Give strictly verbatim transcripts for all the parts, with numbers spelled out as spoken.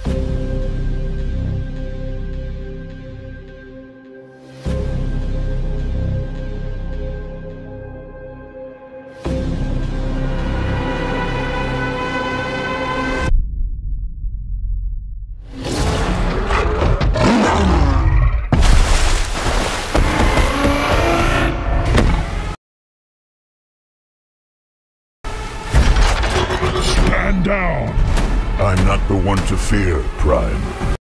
Stand down! I'm not the one to fear, Prime.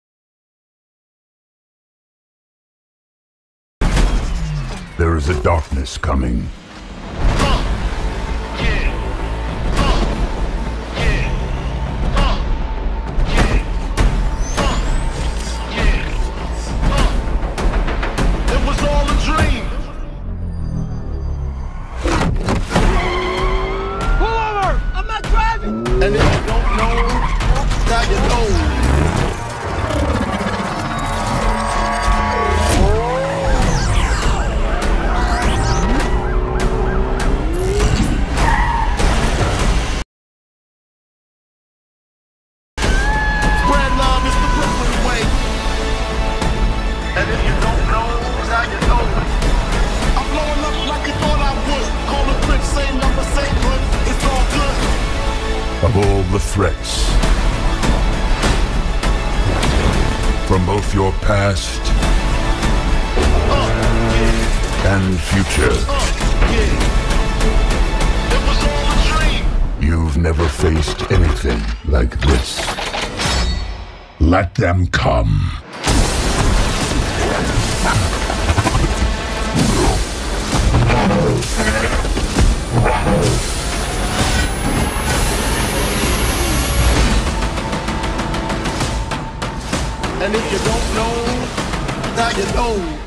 There is a darkness coming. It was all a dream! Pull over! I'm not driving! And if you don't know, now you know. Spread love is the Brooklyn way. And if you don't know, now you know. I'm blowing up like you thought I would. Call the clip, same number, same hood. It's all good. Of all the threats, from both your past Uh, yeah, and future, uh, yeah. It was all a dream. you've never faced anything like this. Let them come. And if you don't know, now you know.